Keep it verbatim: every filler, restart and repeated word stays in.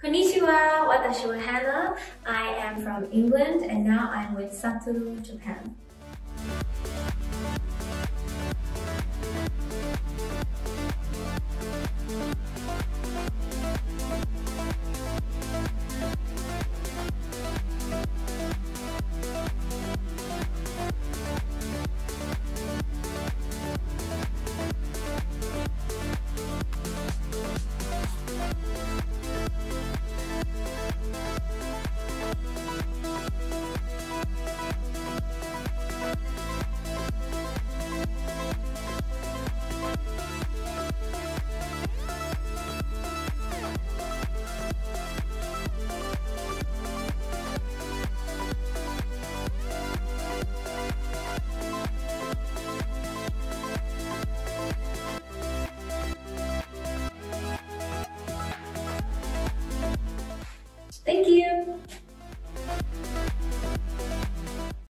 Konnichiwa, watashi wa Hannah. I am from England and now I'm with Satoru, Japan. Thank you!